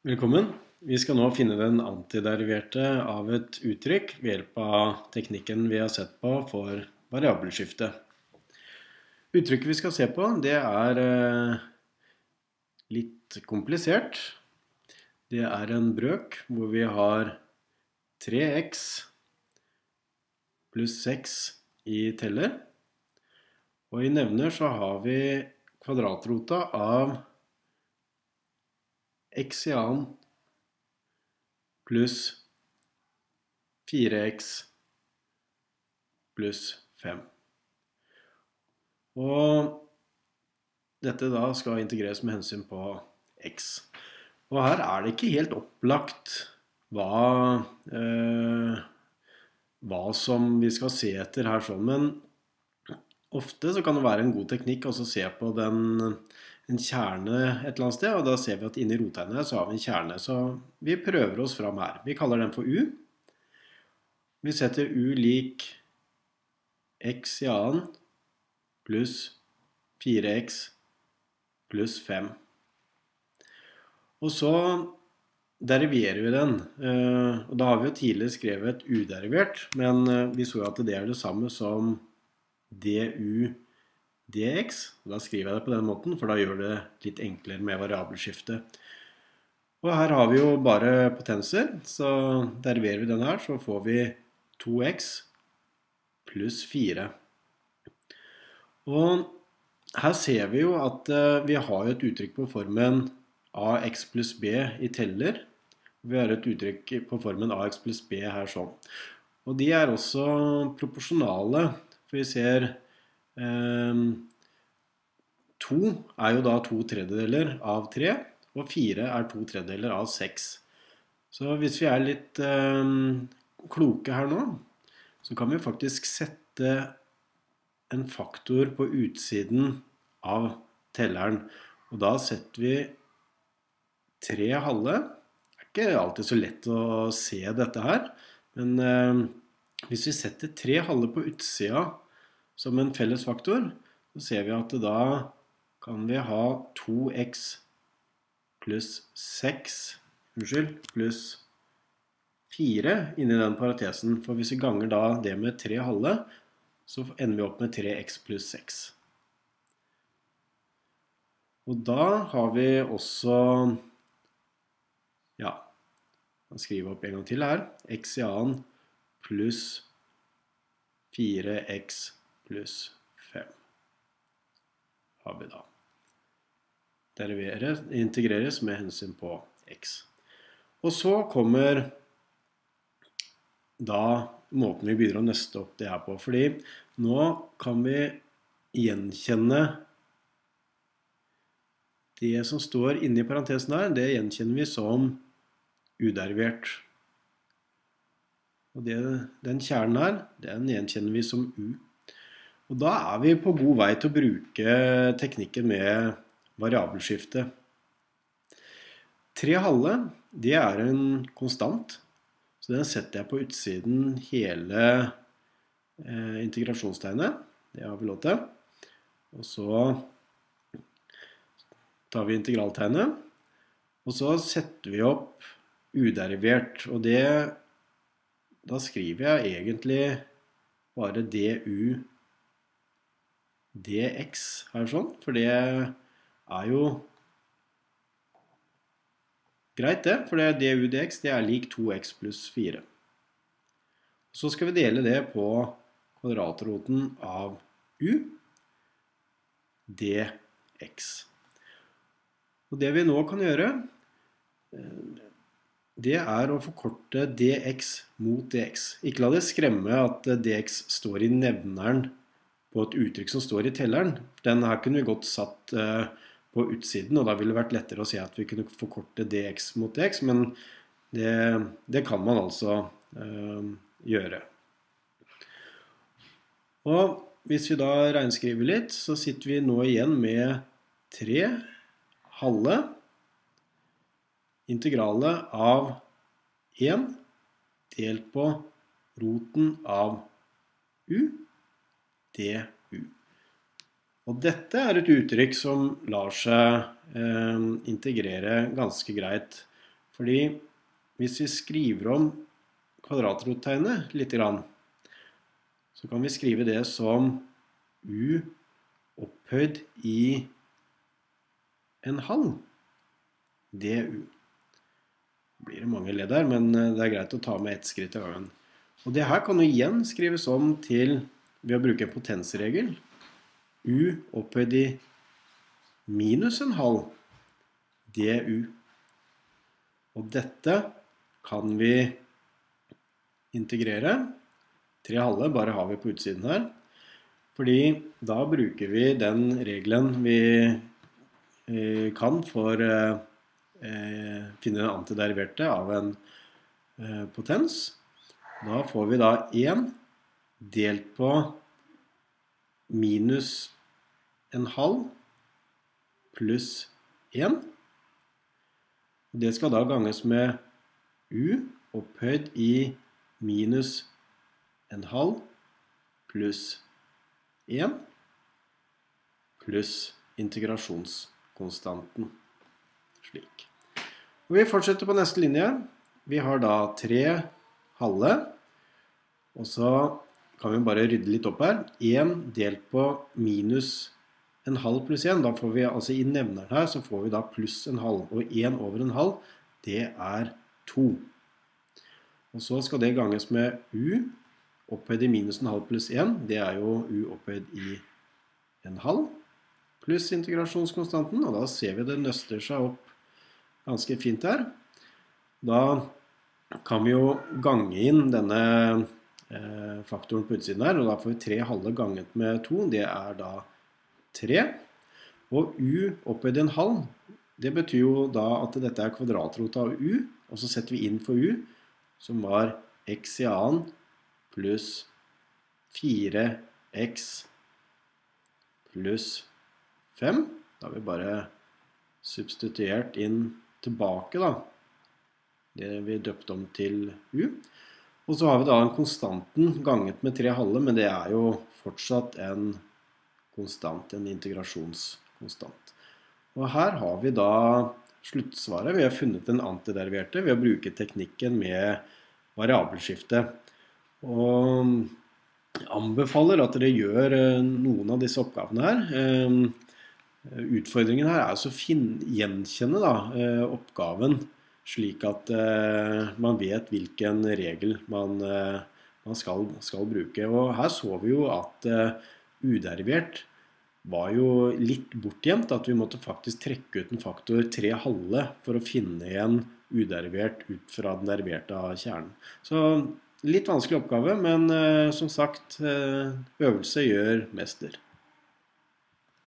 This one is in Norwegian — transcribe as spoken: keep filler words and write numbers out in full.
Velkommen. Vi skal nå finne den antideriverte av et uttrykk ved hjelp av teknikken vi har sett på for variabelskifte. Uttrykket vi skal se på, det er eh, litt komplisert. Det er en brøk hvor vi har tre x pluss seks i teller. Og i nevner så har vi kvadratrota av x i annen pluss fire x pluss fem. Og dette da skal integreres med hensyn på x. Og her er det ikke helt opplagt hva, eh, hva som vi skal se etter her sånn, men ofte så kan det være en god teknikk å se på den, en kjerne et eller annet sted, og da ser vi at inni rotegnet så har vi en kjerne, så vi prøver oss fram her. Vi kaller den for u. Vi setter u lik x i annen pluss fire x pluss fem. Og så deriverer vi den, og da har vi jo tidligere skrevet uderivert, men vi så at det er det samme som du dx. Da skriver jeg det på den måten, for da gjør det litt enklere med variabelskifte. Og her har vi jo bare potenser, så deriverer vi den her, så får vi to x pluss fire. Og her ser vi jo at vi har et uttrykk på formen ax pluss b i teller. Vi har et uttrykk på formen ax pluss b her sånn. Og de er også proporsjonale, for vi ser eh, to er jo da to tredjedeler av tre, og fire er to tredjedeler av seks. Så hvis vi er litt eh, kloke her nå, så kan vi faktisk sette en faktor på utsiden av telleren. Og da setter vi tre halve. Det er ikke alltid så lett å se dette her, men eh, hvis vi setter tre halve på utsida som en felles faktor, så ser vi at da kan vi ha to x pluss seks, unnskyld, pluss fire inni den parentesen. For hvis vi ganger da det med tre halve, så ender vi opp med tre x pluss seks. Og da har vi også, ja, jeg skriver opp en gang til her, x i annen pluss fire x pluss fem. Har vi da. Deriveres, integreres med hensyn på x. Og så kommer da måten vi begynner å nøste opp det her på, fordi nå kan vi gjenkjenne det som står inne i parentesen her, det gjenkjenner vi som uderivert. Og det, den kjernen her, den gjenkjenner vi som u. Og da er vi på god vei til å bruke teknikken med variabelskifte. tre halve, det er en konstant, så den setter jeg på utsiden hele eh, integrasjonstegnet. Det har vi lov til. Og så tar vi integraltegnet, og så setter vi opp uderivert, og det, da skriver jeg egentlig bare du dx her sånn, for det er jo greit det, for det du dx, det er lik to x pluss fire. Så skal vi dele det på kvadratroten av u dx. Og det vi nå kan gjøre, det er å forkorte dx mot dx. Ikke la det skremme at dx står i nevneren på et uttrykk som står i telleren. Den her kunne vi godt satt på utsiden, og da ville det vært lettere å se at vi kunne forkorte dx mot dx, men det, det kan man altså øh, gjøre. Og hvis vi da regnskriver litt, så sitter vi nå igjen med tre halve integralet av en delt på roten av u du. Og dette er et uttrykk som lar seg eh, integrere ganske greit Fordi hvis vi skriver om kvadratrottegnet litt grann, så kan vi skrive det som u opphøyd i en halv du. Det blir mange ledd her, men det er greit å ta med ett skritt av gangen. Og det her kan jo igjen skrives om til, ved å bruke en potensregel, u opphøyd i minus en halv du. Og dette kan vi integrere. Tre halve bare har vi på utsiden her. Fordi da bruker vi den regelen vi eh, kan for eh, eh, finne den antideriverte av en eh, potens. Da får vi da en delt på minus en halv pluss en. Det skal da ganges med u opphøyd i minus en halv pluss en pluss integrasjonskonstanten. Slik. Og vi fortsetter på neste linje. Vi har da tre halve, og så kan vi bare rydde litt opp her. en delt på minus en halv pluss en, da får vi, altså i nevneren her, så får vi da pluss en halv, og en over en halv, det er to. Og så skal det ganges med u, opphøyd i minus en halv pluss en, det er jo u opphøyd i en halv, pluss integrasjonskonstanten, og da ser vi det nøster seg opp ganske fint her. Da kan vi jo gange inn denne eh, faktoren på utsiden her, og da får vi tre halve ganget med to, det er da tre. Og u opphøyd i en halv, det betyr jo da at dette er kvadratrot av u, og så setter vi inn for u, som var x i annen pluss fire x pluss fem. Da har vi bare substituert inn tilbake da, det vi døpte om til u. Og så har vi da en konstanten ganget med tre halve, men det er jo fortsatt en konstant, en integrasjonskonstant. Og her har vi da sluttsvaret. Vi har funnet den antideriverte ved å bruke teknikken med variabelskifte. Og jeg anbefaler at dere gjør noen av disse oppgavene her. Utfordringen her er å gjenkjenne da, oppgaven, slik at uh, man vet hvilken regel man, uh, man skal, skal bruke. Og her så vi jo at uh, uderivert var jo litt bortgjemt, at vi måtte faktisk trekke ut en faktor tre halve for å finne igjen uderivert ut fra den deriverte av kjernen. Så litt vanskelig oppgave, men uh, som sagt, uh, øvelse gjør mester.